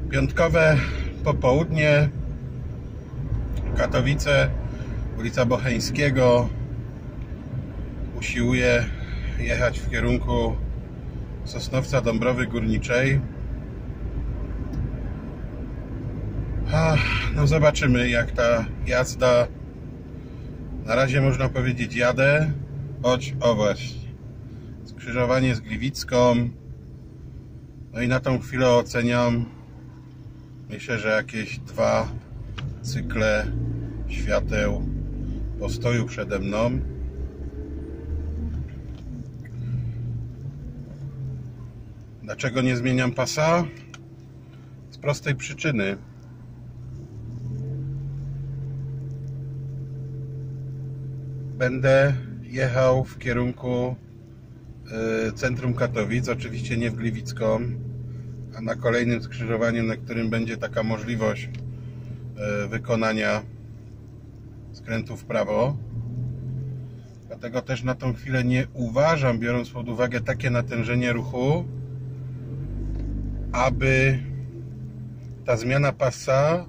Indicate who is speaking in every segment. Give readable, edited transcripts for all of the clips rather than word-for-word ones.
Speaker 1: Piątkowe popołudnie, Katowice, ulica Bocheńskiego. Usiłuję jechać w kierunku Sosnowca, Dąbrowy Górniczej. No zobaczymy, jak ta jazda. Na razie można powiedzieć jadę. O właśnie, skrzyżowanie z Gliwicką. No i na tą chwilę oceniam, myślę, że jakieś 2 cykle świateł postoju przede mną. Dlaczego nie zmieniam pasa? Z prostej przyczyny. Będę jechał w kierunku centrum Katowic, oczywiście nie w Gliwicką, a na kolejnym skrzyżowaniu, na którym będzie taka możliwość wykonania skrętu w prawo. Dlatego też na tą chwilę nie uważam, biorąc pod uwagę takie natężenie ruchu, aby ta zmiana pasa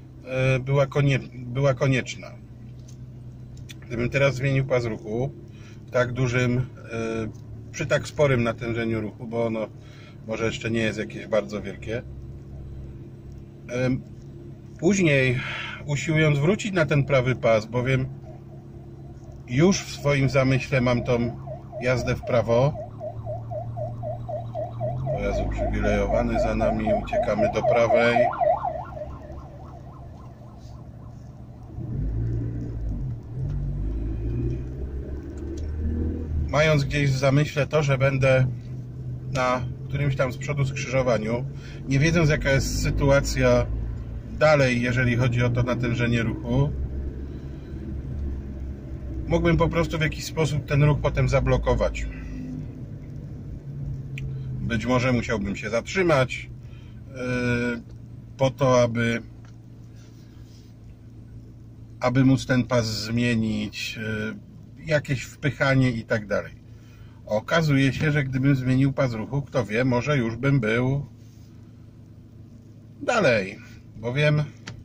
Speaker 1: była konieczna. Gdybym teraz zmienił pas ruchu tak dużym, przy tak sporym natężeniu ruchu, bo ono może jeszcze nie jest jakieś bardzo wielkie, później usiłując wrócić na ten prawy pas, bowiem już w swoim zamyśle mam tą jazdę w prawo. Pojazd uprzywilejowany za nami, uciekamy do prawej. Mając gdzieś w zamyśle to, że będę na którymś tam z przodu skrzyżowaniu, nie wiedząc, jaka jest sytuacja dalej, jeżeli chodzi o to natężenie ruchu, mógłbym po prostu w jakiś sposób ten ruch potem zablokować. Być może musiałbym się zatrzymać po to, aby móc ten pas zmienić, jakieś wpychanie i tak dalej. Okazuje się, że gdybym zmienił pas ruchu, kto wie, może już bym był dalej, bowiem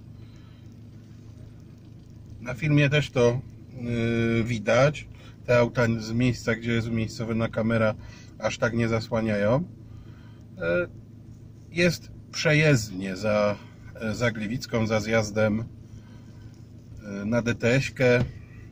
Speaker 1: na filmie też to widać. Te auta z miejsca, gdzie jest umiejscowiona kamera, aż tak nie zasłaniają. Jest przejezdnie za Gliwicką, za zjazdem na DTS-kę.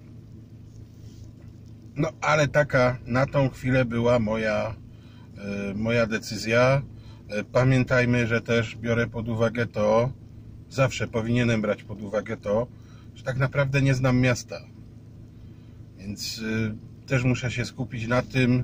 Speaker 1: No ale taka na tą chwilę była moja decyzja. Pamiętajmy, że też biorę pod uwagę to, zawsze powinienem brać pod uwagę to, że tak naprawdę nie znam miasta. Więc też muszę się skupić na tym,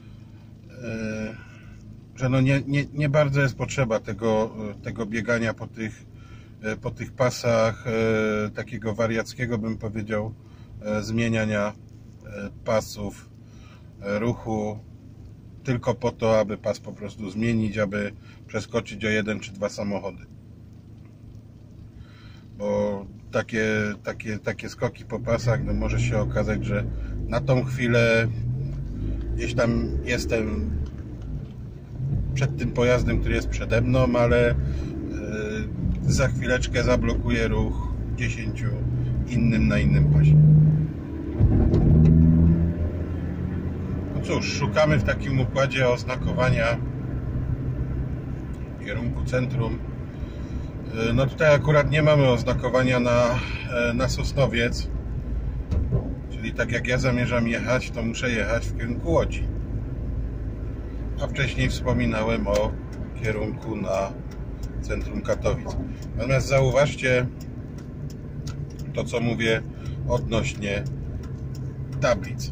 Speaker 1: że no nie bardzo jest potrzeba tego biegania po tych pasach, takiego wariackiego, bym powiedział, zmieniania pasów ruchu tylko po to, aby pas po prostu zmienić, aby przeskoczyć o 1 czy 2 samochody. Bo takie skoki po pasach, no może się okazać, że na tą chwilę gdzieś tam jestem przed tym pojazdem, który jest przede mną, ale za chwileczkę zablokuję ruch 10 innym na innym pasie. No cóż, szukamy w takim układzie oznakowania w kierunku centrum. No tutaj akurat nie mamy oznakowania na Sosnowiec, czyli tak jak ja zamierzam jechać, to muszę jechać w kierunku Łodzi. A wcześniej wspominałem o kierunku na centrum Katowic. Natomiast zauważcie to, co mówię odnośnie tablic.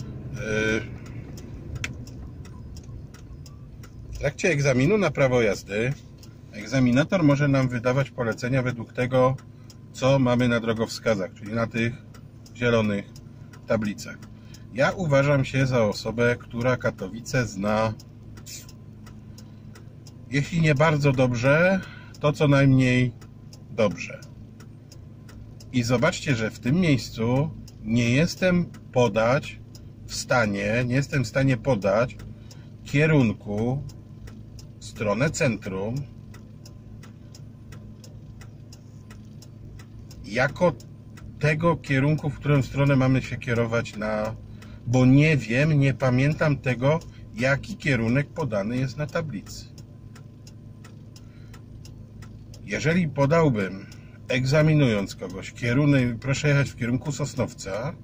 Speaker 1: W trakcie egzaminu na prawo jazdy egzaminator może nam wydawać polecenia według tego, co mamy na drogowskazach, czyli na tych zielonych tablicach. Ja uważam się za osobę, która Katowice zna, jeśli nie bardzo dobrze, to co najmniej dobrze. I zobaczcie, że w tym miejscu nie jestem w stanie podać kierunku w stronę centrum jako tego kierunku, w którą stronę mamy się kierować bo nie wiem, nie pamiętam tego, jaki kierunek podany jest na tablicy. Jeżeli podałbym, egzaminując kogoś, kierunek, proszę jechać w kierunku Sosnowca,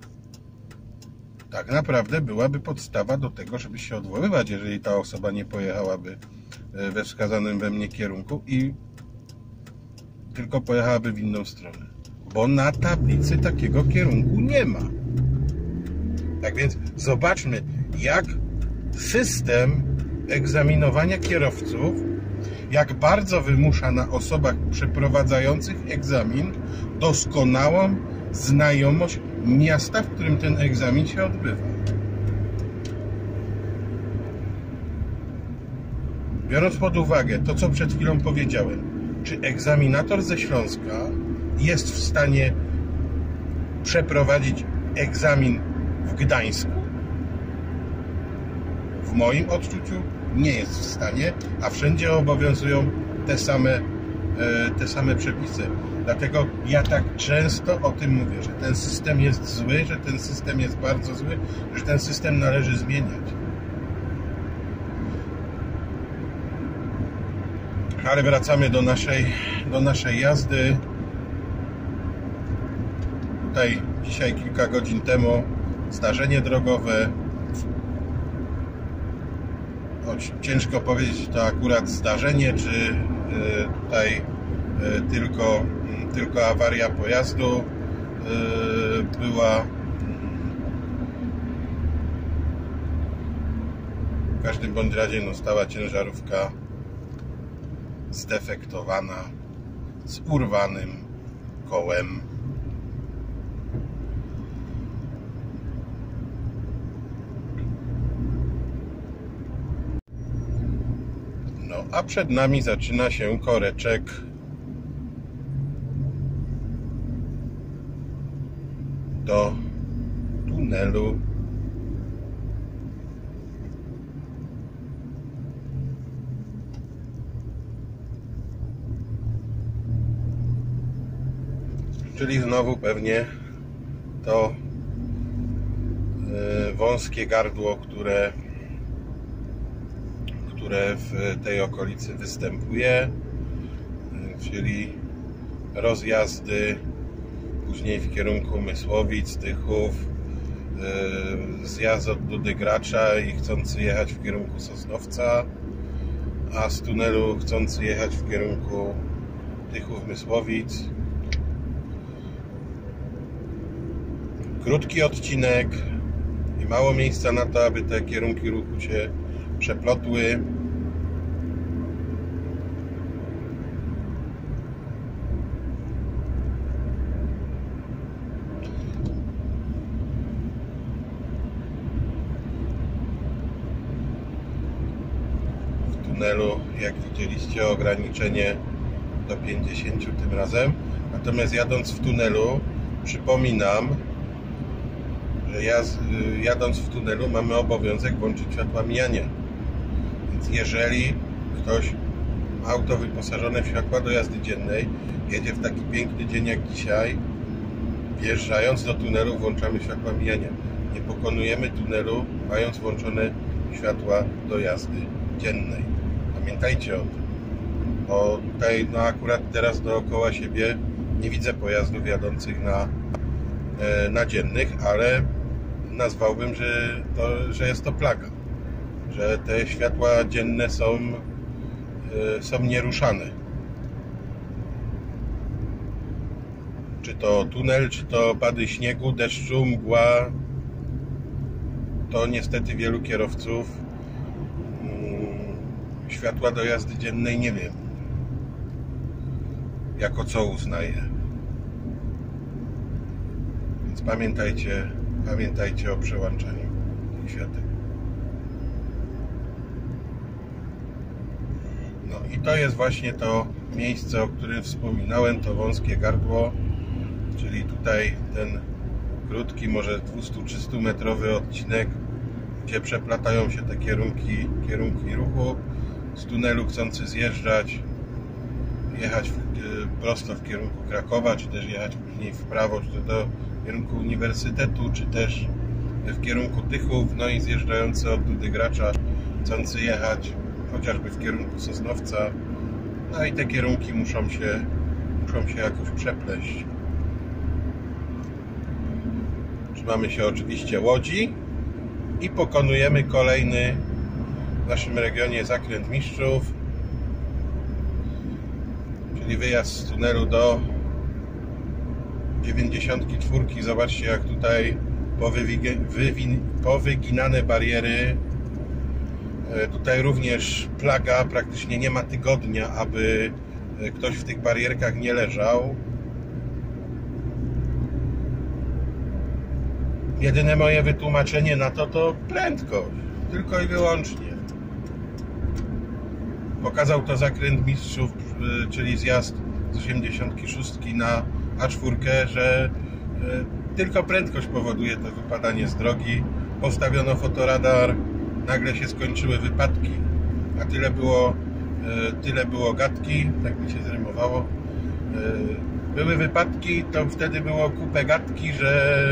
Speaker 1: tak naprawdę byłaby podstawa do tego, żeby się odwoływać, jeżeli ta osoba nie pojechałaby we wskazanym we mnie kierunku i tylko pojechałaby w inną stronę. Bo na tablicy takiego kierunku nie ma. Tak więc zobaczmy, jak system egzaminowania kierowców, jak bardzo wymusza na osobach przeprowadzających egzamin doskonałą znajomość miasta, w którym ten egzamin się odbywa. Biorąc pod uwagę to, co przed chwilą powiedziałem, czy egzaminator ze Śląska jest w stanie przeprowadzić egzamin w Gdańsku? W moim odczuciu nie jest w stanie, a wszędzie obowiązują te same przepisy. Dlatego ja tak często o tym mówię, że ten system jest zły, że ten system jest bardzo zły, że ten system należy zmieniać. Ale wracamy do naszej jazdy. Tutaj dzisiaj kilka godzin temu zdarzenie drogowe. Ciężko powiedzieć, to akurat zdarzenie, czy tutaj tylko awaria pojazdu była. W każdym bądź razie stała ciężarówka zdefektowana, z urwanym kołem. A przed nami zaczyna się koreczek do tunelu. Czyli znowu pewnie to wąskie gardło, które w tej okolicy występuje, czyli rozjazdy później w kierunku Mysłowic, Tychów, zjazd od Dudy Gracza i chcący jechać w kierunku Sosnowca, a z tunelu chcący jechać w kierunku Tychów, Mysłowic. Krótki odcinek i mało miejsca na to, aby te kierunki ruchu się przeplotły. W tunelu, jak widzieliście, ograniczenie do 50 tym razem. Natomiast jadąc w tunelu, przypominam, że jadąc w tunelu mamy obowiązek włączyć światła mijania. Więc jeżeli ktoś ma auto wyposażone w światła do jazdy dziennej, jedzie w taki piękny dzień jak dzisiaj, wjeżdżając do tunelu włączamy światła mijania. Nie pokonujemy tunelu, mając włączone światła do jazdy dziennej. Pamiętajcie o tym. Bo tutaj akurat teraz dookoła siebie nie widzę pojazdów jadących na dziennych, ale nazwałbym, że jest to plaga, że te światła dzienne są nieruszane. Czy to tunel, czy to opady śniegu, deszczu, mgła, to niestety wielu kierowców światła do jazdy dziennej nie wiem, jako co uznaje. Więc pamiętajcie o przełączaniu tych świateł. No i to jest właśnie to miejsce, o którym wspominałem, to wąskie gardło, czyli tutaj ten krótki, może 200-300 metrowy odcinek, gdzie przeplatają się te kierunki ruchu. Z tunelu chcący zjeżdżać jechać prosto w kierunku Krakowa, czy też jechać później w prawo, czy to do kierunku Uniwersytetu, czy też w kierunku Tychów, no i zjeżdżający od Dudygracza, chcący jechać chociażby w kierunku Sosnowca, no i te kierunki muszą się jakoś przepleść. Trzymamy się oczywiście Łodzi i pokonujemy kolejny w naszym regionie zakręt Mistrzów, czyli wyjazd z tunelu do 94. Zobaczcie, jak tutaj powyginane bariery. Tutaj również plaga, praktycznie nie ma tygodnia, aby ktoś w tych barierkach nie leżał. Jedyne moje wytłumaczenie na to prędkość, tylko i wyłącznie. Pokazał to zakręt Mistrzów, czyli zjazd z 86 na A4, że tylko prędkość powoduje to wypadanie z drogi. Postawiono fotoradar, nagle się skończyły wypadki, a tyle było gadki, tak mi się zrymowało. Były wypadki, to wtedy było kupę gadki, że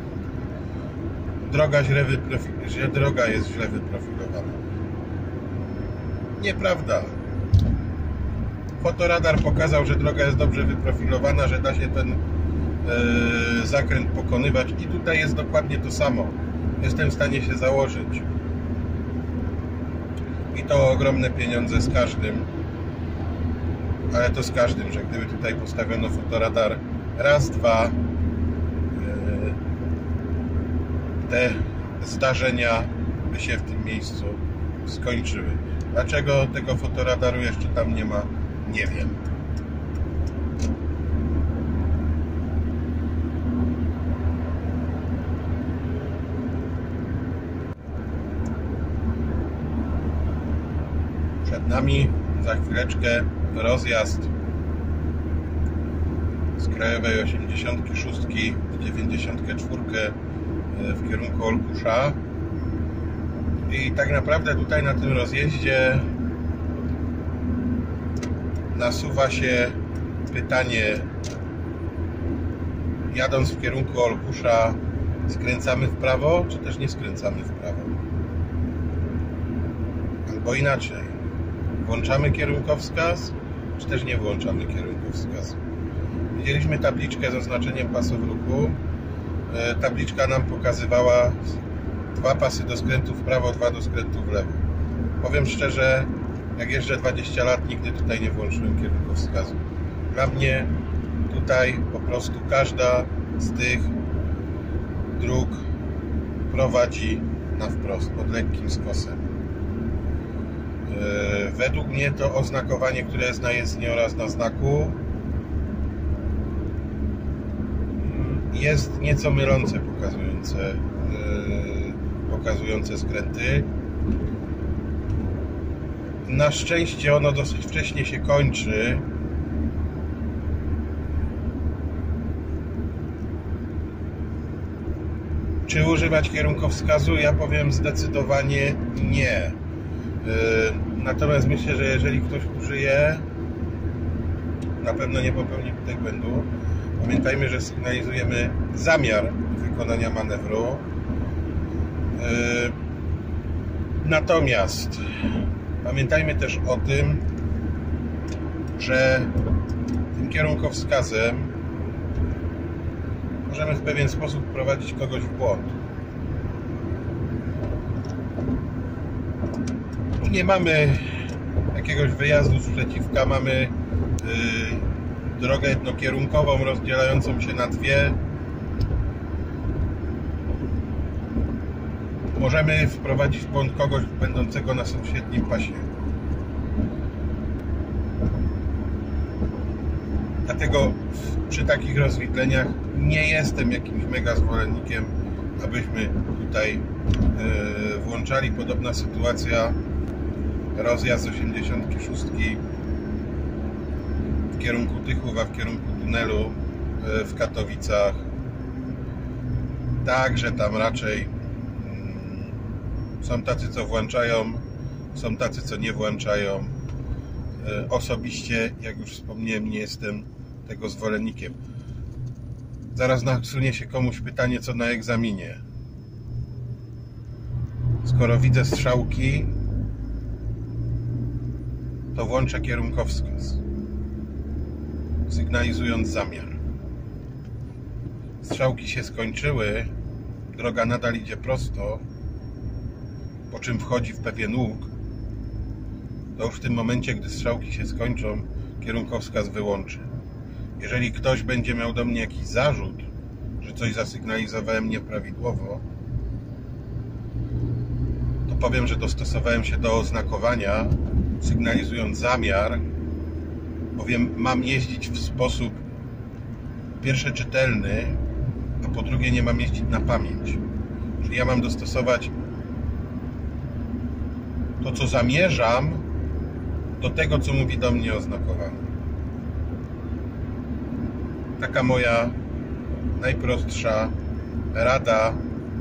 Speaker 1: droga jest źle wyprofilowana. Nieprawda. Fotoradar pokazał, że droga jest dobrze wyprofilowana, że da się ten zakręt pokonywać i tutaj jest dokładnie to samo. Jestem w stanie się założyć. I to ogromne pieniądze z każdym. Ale to z każdym, że gdyby tutaj postawiono fotoradar raz, dwa, te zdarzenia by się w tym miejscu skończyły. Dlaczego tego fotoradaru jeszcze tam nie ma, nie wiem. Przed nami za chwileczkę rozjazd z krajowej 86 w 94 w kierunku Olkusza. I tak naprawdę tutaj na tym rozjeździe nasuwa się pytanie, jadąc w kierunku Olkusza, skręcamy w prawo, czy też nie skręcamy w prawo? Albo inaczej, włączamy kierunkowskaz, czy też nie włączamy kierunkowskazu? Widzieliśmy tabliczkę z oznaczeniem pasów ruchu. Tabliczka nam pokazywała 2 pasy do skrętu w prawo, 2 do skrętu w lewo. Powiem szczerze, jak jeżdżę 20 lat, nigdy tutaj nie włączyłem kierunkowskazu. Dla mnie tutaj po prostu każda z tych dróg prowadzi na wprost, pod lekkim skosem. Według mnie to oznakowanie, które jest na jezdni oraz na znaku, jest nieco mylące, pokazujące skręty. Na szczęście ono dosyć wcześnie się kończy. Czy używać kierunkowskazu? Ja powiem zdecydowanie nie. Natomiast myślę, że jeżeli ktoś użyje, na pewno nie popełni tutaj błędu. Pamiętajmy, że sygnalizujemy zamiar wykonania manewru. Natomiast pamiętajmy też o tym, że tym kierunkowskazem możemy w pewien sposób wprowadzić kogoś w błąd. Tu nie mamy jakiegoś wyjazdu z przeciwka, mamy drogę jednokierunkową rozdzielającą się na dwie. Możemy wprowadzić w błąd kogoś będącego na sąsiednim pasie. Dlatego przy takich rozwidleniach nie jestem jakimś mega zwolennikiem, abyśmy tutaj włączali. Podobna sytuacja, rozjazd z 86 w kierunku Tychów, a w kierunku tunelu w Katowicach. Także tam raczej są tacy, co włączają, są tacy, co nie włączają. Osobiście, jak już wspomniałem, nie jestem tego zwolennikiem. Zaraz nasunie się komuś pytanie, co na egzaminie. Skoro widzę strzałki, to włączę kierunkowskaz, sygnalizując zamiar. Strzałki się skończyły, droga nadal idzie prosto, po czym wchodzi w pewien łuk, to już w tym momencie, gdy strzałki się skończą, kierunkowskaz wyłączy. Jeżeli ktoś będzie miał do mnie jakiś zarzut, że coś zasygnalizowałem nieprawidłowo, to powiem, że dostosowałem się do oznakowania, sygnalizując zamiar, bowiem mam jeździć w sposób po pierwsze czytelny, a po drugie nie mam jeździć na pamięć. Czyli ja mam dostosować to, co zamierzam, do tego, co mówi do mnie oznakowanie. Taka moja najprostsza rada.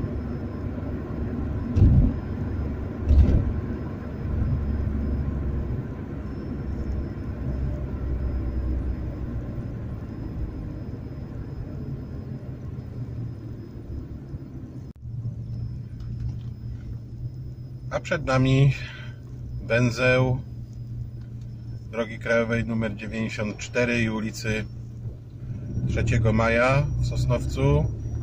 Speaker 1: A przed nami węzeł drogi krajowej nr 94 i ulicy 3 Maja w Sosnowcu.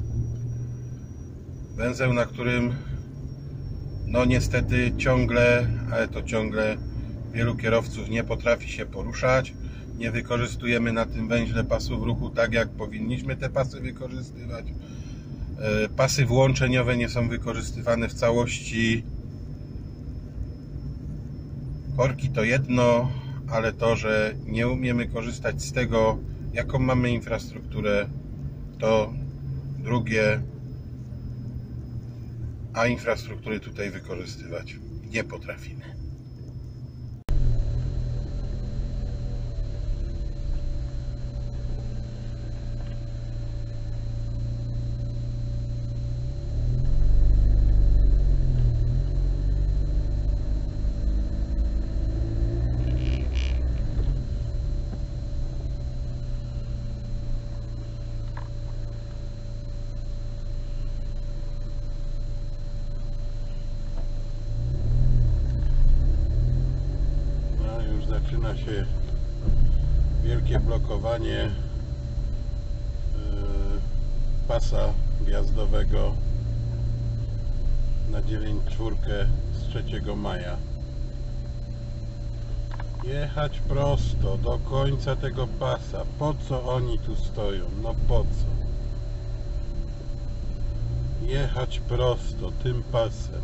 Speaker 1: Węzeł, na którym no niestety ciągle, ale to ciągle wielu kierowców nie potrafi się poruszać. Nie wykorzystujemy na tym węźle pasów ruchu tak, jak powinniśmy te pasy wykorzystywać. Pasy włączeniowe nie są wykorzystywane w całości. Korki to jedno, ale to, że nie umiemy korzystać z tego, jaką mamy infrastrukturę, to drugie, a infrastruktury tutaj wykorzystywać nie potrafimy. Zaczyna się wielkie blokowanie pasa wjazdowego na 9/4 z 3 Maja. Jechać prosto do końca tego pasa. Po co oni tu stoją? No po co? Jechać prosto tym pasem.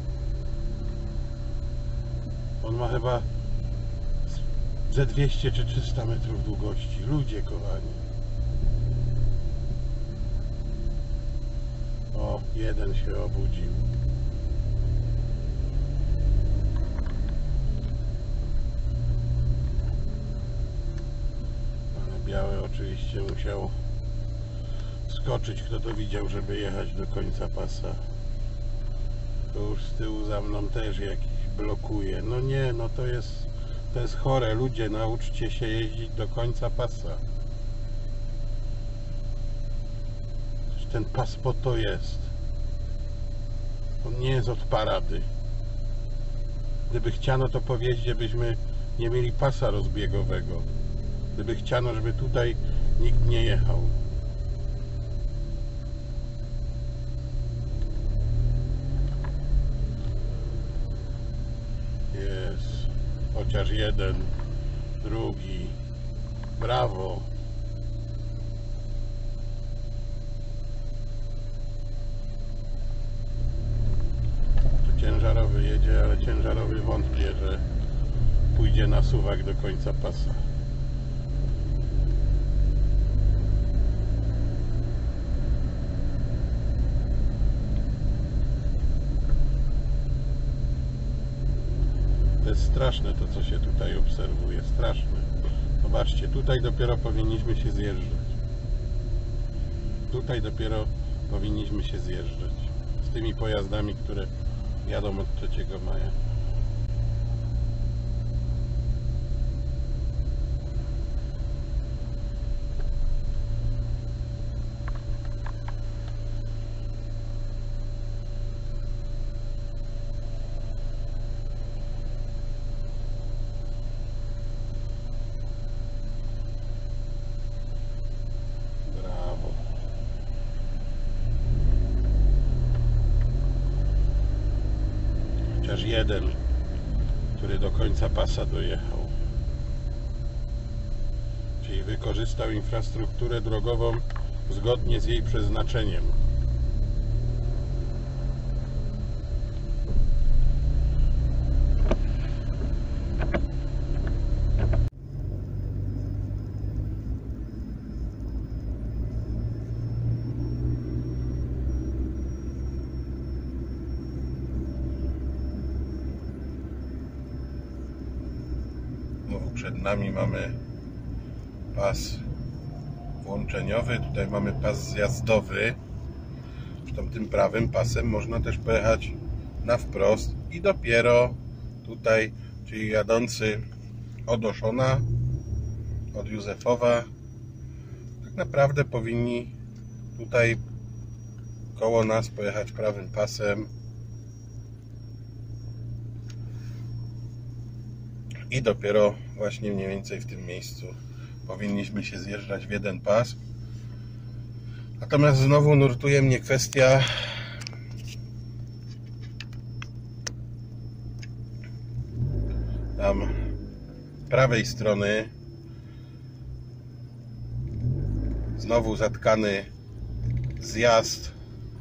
Speaker 1: On ma chyba ze 200 czy 300 metrów długości. Ludzie kochani. O, jeden się obudził. Pan biały oczywiście musiał skoczyć, kto to widział, żeby jechać do końca pasa. To już z tyłu za mną też jakiś blokuje. No nie, no to jest chore. Ludzie, nauczcie się jeździć do końca pasa. Ten pas po to jest. On nie jest od parady. Gdyby chciano to powiedzieć, żebyśmy nie mieli pasa rozbiegowego. Gdyby chciano, żeby tutaj nikt nie jechał. Jest. Chociaż jeden, drugi. Brawo. Tu ciężarowy jedzie, ale ciężarowy wątpię, że pójdzie na suwak do końca pasa. To jest straszne to, co się tutaj obserwuje. Straszne. Zobaczcie, tutaj dopiero powinniśmy się zjeżdżać. Tutaj dopiero powinniśmy się zjeżdżać. Z tymi pojazdami, które jadą od 3 Maja. jeden, który do końca pasa dojechał. Czyli wykorzystał infrastrukturę drogową zgodnie z jej przeznaczeniem. Przed nami mamy pas włączeniowy, tutaj mamy pas zjazdowy. Zresztą tym prawym pasem można też pojechać na wprost i dopiero tutaj, czyli jadący od Oszona, od Józefowa, tak naprawdę powinni tutaj koło nas pojechać prawym pasem i dopiero właśnie mniej więcej w tym miejscu powinniśmy się zjeżdżać w jeden pas. Natomiast znowu nurtuje mnie kwestia tam prawej strony, znowu zatkany zjazd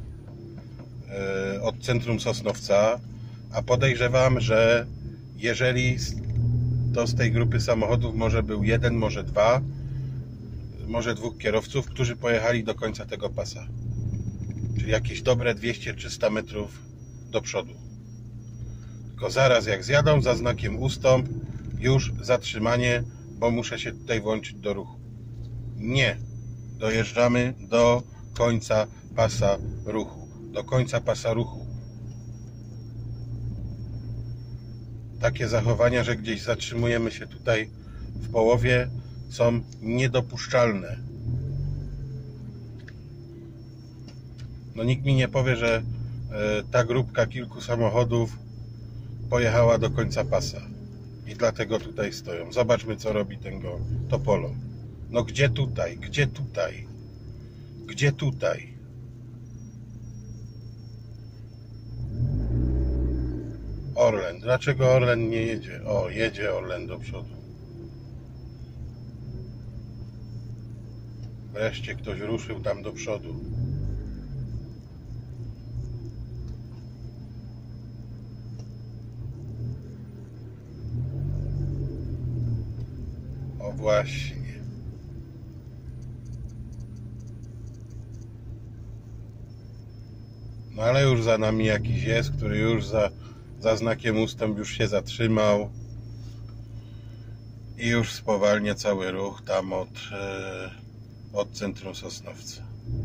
Speaker 1: od centrum Sosnowca, a podejrzewam, że jeżeli to z tej grupy samochodów może był jeden, może dwa, może dwóch kierowców, którzy pojechali do końca tego pasa. Czyli jakieś dobre 200-300 metrów do przodu. Tylko zaraz jak zjadą, za znakiem ustąp, już zatrzymanie, bo muszę się tutaj włączyć do ruchu. Nie. Dojeżdżamy do końca pasa ruchu. Do końca pasa ruchu. Takie zachowania, że gdzieś zatrzymujemy się tutaj w połowie, są niedopuszczalne. No nikt mi nie powie, że ta grupka kilku samochodów pojechała do końca pasa i dlatego tutaj stoją. Zobaczmy, co robi to Polo. No gdzie tutaj? Gdzie tutaj? Gdzie tutaj? Orlen. Dlaczego Orlen nie jedzie? O, jedzie Orlen do przodu. Wreszcie ktoś ruszył tam do przodu. O właśnie. No ale już za nami jakiś jest, który już za znakiem ustęp już się zatrzymał i już spowalnia cały ruch tam od centrum Sosnowca.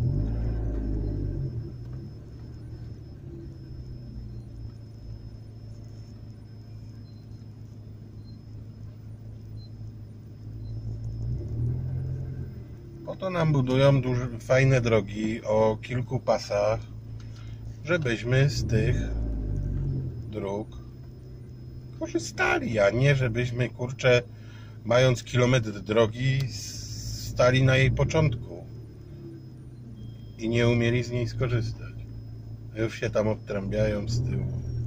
Speaker 1: Po to nam budują fajne drogi o kilku pasach, żebyśmy z tych dróg korzystali, a nie żebyśmy, kurczę, mając kilometr drogi, stali na jej początku i nie umieli z niej skorzystać. Już się tam odtrąbiają z tyłu.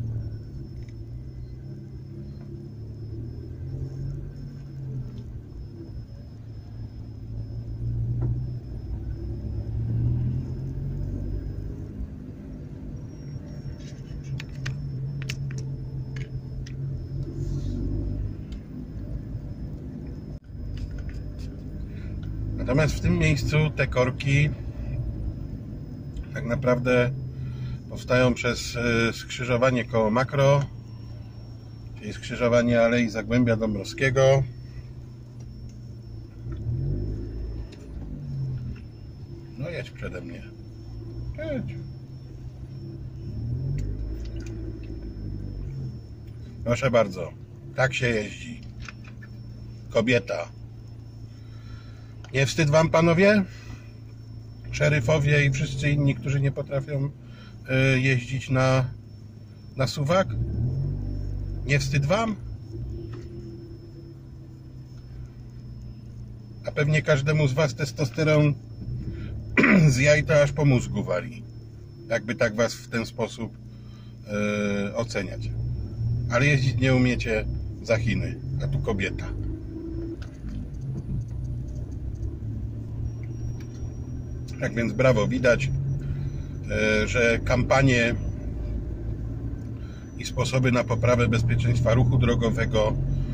Speaker 1: Natomiast w tym miejscu te korki tak naprawdę powstają przez skrzyżowanie koło Makro, czyli skrzyżowanie Alei Zagłębia Dąbrowskiego. No jedź przede mnie. Jedź. Proszę bardzo, tak się jeździ. Kobieta. Nie wstyd wam, panowie? Szeryfowie i wszyscy inni, którzy nie potrafią jeździć na suwak? Nie wstyd wam? A pewnie każdemu z was testosteron z jajta aż po mózgu wali. Jakby tak was w ten sposób oceniać. ale jeździć nie umiecie za Chiny, a tu kobieta. Tak więc brawo, widać, że kampanie i sposoby na poprawę bezpieczeństwa ruchu drogowego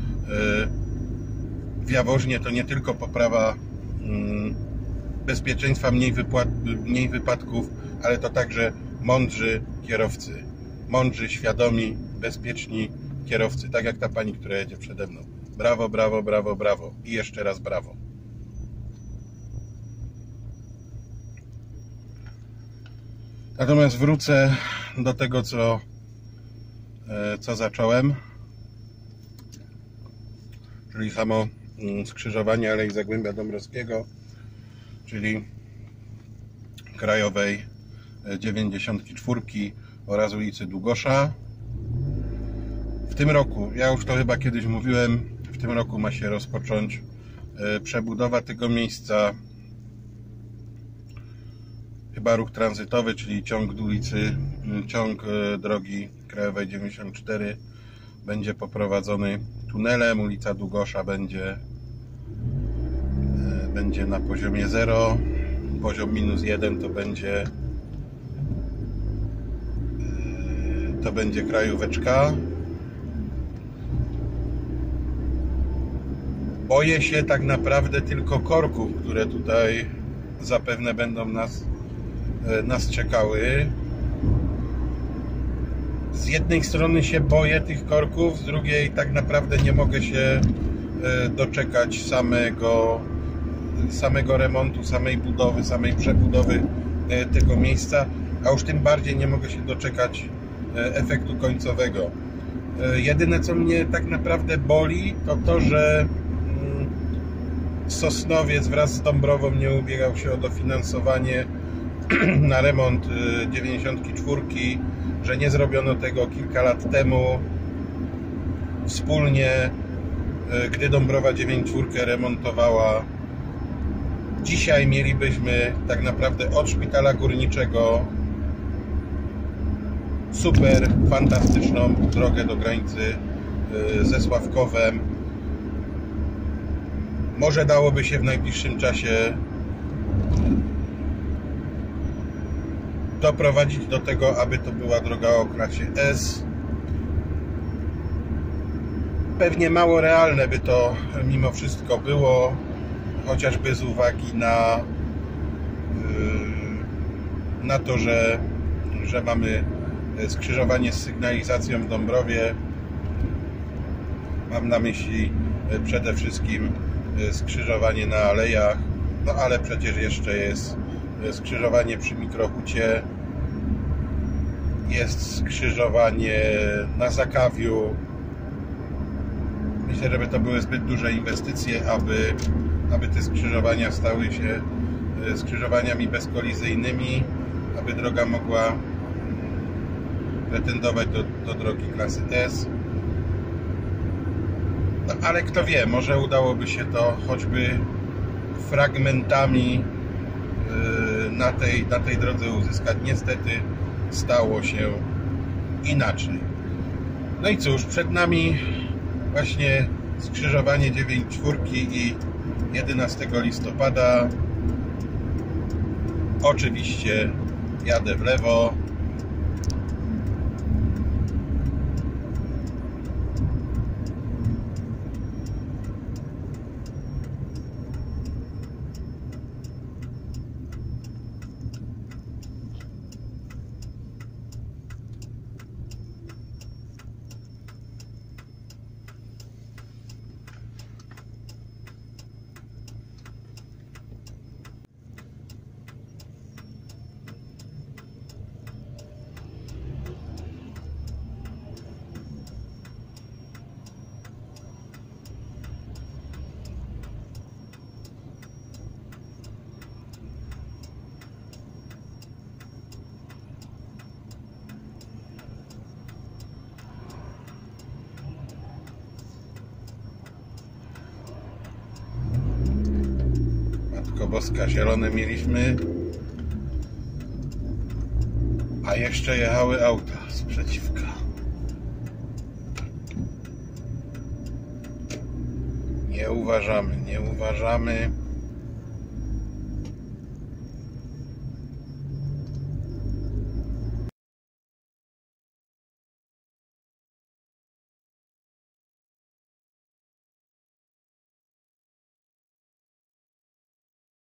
Speaker 1: w Jaworznie to nie tylko poprawa bezpieczeństwa, mniej wypadków, ale to także mądrzy kierowcy, mądrzy, świadomi, bezpieczni kierowcy, tak jak ta pani, która jedzie przede mną. Brawo, brawo, brawo, brawo i jeszcze raz brawo. Natomiast wrócę do tego, co zacząłem, czyli samo skrzyżowanie Alei Zagłębia Dąbrowskiego, czyli krajowej 94 oraz ulicy Długosza. W tym roku, ja już to chyba kiedyś mówiłem, w tym roku ma się rozpocząć przebudowa tego miejsca. Chyba ruch tranzytowy, czyli ciąg drogi krajowej 94 będzie poprowadzony tunelem. Ulica Długosza będzie na poziomie 0. Poziom -1 to będzie krajóweczka. Boję się tak naprawdę tylko korków, które tutaj zapewne będą nas czekały. Z jednej strony się boję tych korków, z drugiej tak naprawdę nie mogę się doczekać samego remontu, samej budowy, samej przebudowy tego miejsca, a już tym bardziej nie mogę się doczekać efektu końcowego. Jedyne, co mnie tak naprawdę boli, to to, że Sosnowiec wraz z Dąbrową nie ubiegał się o dofinansowanie na remont 94, że nie zrobiono tego kilka lat temu wspólnie, gdy Dąbrowa 94 remontowała. Dzisiaj mielibyśmy tak naprawdę od Szpitala Górniczego super, fantastyczną drogę do granicy ze Sławkowem. Może dałoby się w najbliższym czasie doprowadzić do tego, aby to była droga o klasie S. Pewnie mało realne by to mimo wszystko było, chociażby z uwagi na to, że mamy skrzyżowanie z sygnalizacją w Dąbrowie. Mam na myśli przede wszystkim skrzyżowanie na alejach, no ale przecież jeszcze jest skrzyżowanie przy Mikrohucie, jest skrzyżowanie na Zakawiu. Myślę, żeby to były zbyt duże inwestycje, aby te skrzyżowania stały się skrzyżowaniami bezkolizyjnymi, aby droga mogła pretendować do drogi klasy S. No, ale kto wie, może udałoby się to choćby fragmentami na tej drodze uzyskać. Niestety stało się inaczej. No i cóż, przed nami właśnie skrzyżowanie 94 i 11 listopada. Oczywiście jadę w lewo. Matko Boska, zielone mieliśmy, a jeszcze jechały auta sprzeciwka. Nie uważamy.